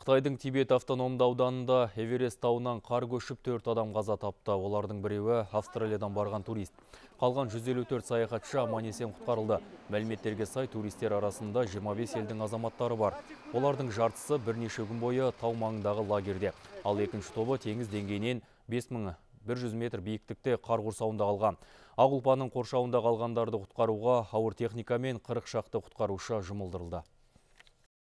Қытайдың Тибет автономды ауданында Эверест тауынан қар көшіп 4 адам қаза тапты. Олардың біреуі Австралиядан барған турист. Қалған 154 саяхатшы аман-есен құтқарылды. Мәліметтерге сай, туристер арасында 25 елдің азаматтары бар. Олардың жартысы бірнеше күн бойы тау маңындағы лагерде. Ал екінші тобы теңіз деңгейінен 5100 метр биіктікте қар құрсауында қалған. Ақ ұлпаның қоршауында қалғандарды құтқаруға ауыр техника мен 40 шақты құтқарушы жұмылдырылды.